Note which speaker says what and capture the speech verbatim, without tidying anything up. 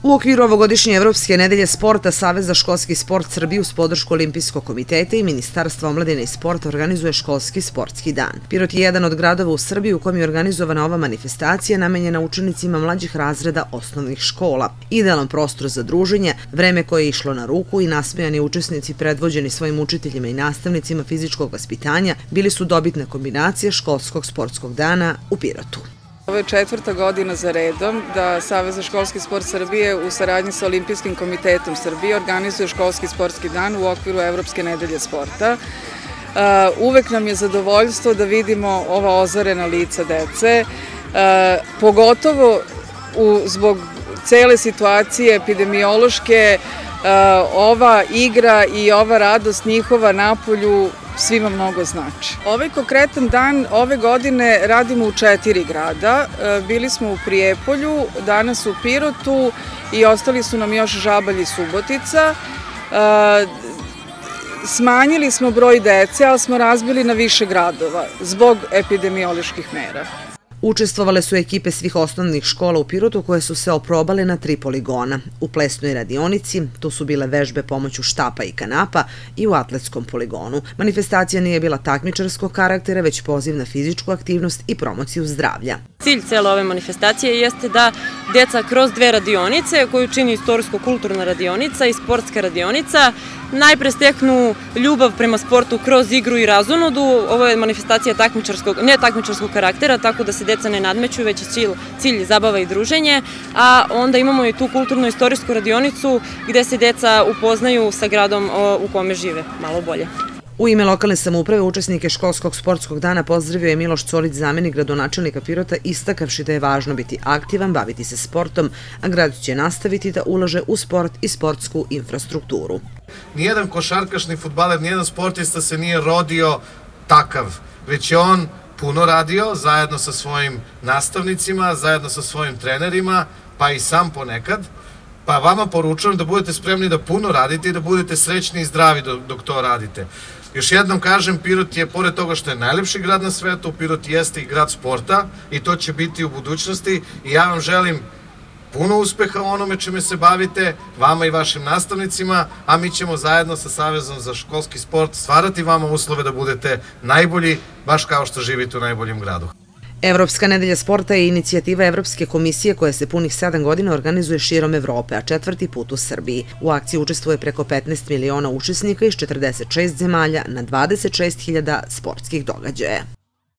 Speaker 1: U okviru ovogodišnje Evropske nedelje sporta, Savez za školski sport Srbije uz podršku Olimpijskog komiteta i Ministarstva omladine i sporta organizuje školski sportski dan. Pirot je jedan od gradova u Srbiji u kojem je organizovana ova manifestacija namenjena učenicima mlađih razreda osnovnih škola. Idealan prostor za druženje, vreme koje je išlo na ruku i nasmejani učesnici predvođeni svojim učiteljima i nastavnicima fizičkog vaspitanja bili su dobitne kombinacije školskog sportskog dana u Pirotu.
Speaker 2: Ovo je četvrta godina za redom da Savez za školski sport Srbije u saradnji sa Olimpijskim komitetom Srbije organizuje školski sportski dan u okviru Evropske nedelje sporta. Uvek nam je zadovoljstvo da vidimo ova ozarena lica dece, pogotovo zbog cele situacije epidemiološke. Ova igra i ova radost njihova napolju svima mnogo znači. Ovaj konkretan dan ove godine radimo u četiri grada. Bili smo u Prijepolju, danas u Pirotu i ostali su nam još Žabalj i Subotica. Smanjili smo broj dece, ali smo razbili na više gradova zbog epidemioloških mera.
Speaker 1: Učestvovale su ekipe svih osnovnih škola u Pirotu koje su se oprobale na tri poligona. U plesnoj radionici, tu su bile vežbe pomoću štapa i kanapa, i u atletskom poligonu. Manifestacija nije bila takmičarskog karaktera, već poziv na fizičku aktivnost i promociju zdravlja.
Speaker 3: Cilj cele ove manifestacije jeste da deca kroz dve radionice, koju čini istorijsko-kulturna radionica i sportska radionica, najpre steknu ljubav prema sportu kroz igru i razonodu. Ovo je manifestacija ne takmičarskog karaktera, tako da se deca ne nadmeću, već je cilj zabava i druženje, a onda imamo i tu kulturno-istorijsku radionicu gde se deca upoznaju sa gradom u kome žive malo bolje.
Speaker 1: U ime lokalne samouprave učesnike školskog sportskog dana pozdravio je Miloš Colić, zamenik gradonačelnika Pirota, istakavši da je važno biti aktivan, baviti se sportom, a grad će nastaviti da ulaže u sport i sportsku infrastrukturu.
Speaker 4: Nijedan košarkaš ni fudbaler, nijedan sportista se nije rodio takav, već je on puno radio zajedno sa svojim nastavnicima, zajedno sa svojim trenerima, pa i sam ponekad. Pa vama poručujem da budete spremni da puno radite i da budete srećni i zdravi dok to radite. Još jednom kažem, Pirot je, pored toga što je najlepši grad na svetu, Pirot jeste i grad sporta i to će biti u budućnosti i ja vam želim puno uspeha u onome čime se bavite, vama i vašim nastavnicima, a mi ćemo zajedno sa Savezom za školski sport stvarati vama uslove da budete najbolji, baš kao što živite u najboljem gradu.
Speaker 1: Evropska nedelja sporta je inicijativa Evropske komisije koja se punih sedam godina organizuje širom Evrope, a četvrti put u Srbiji. U akciji učestvuje preko petnaest miliona učesnika iz četrdeset šest zemalja na dvadeset šest hiljada sportskih događaja.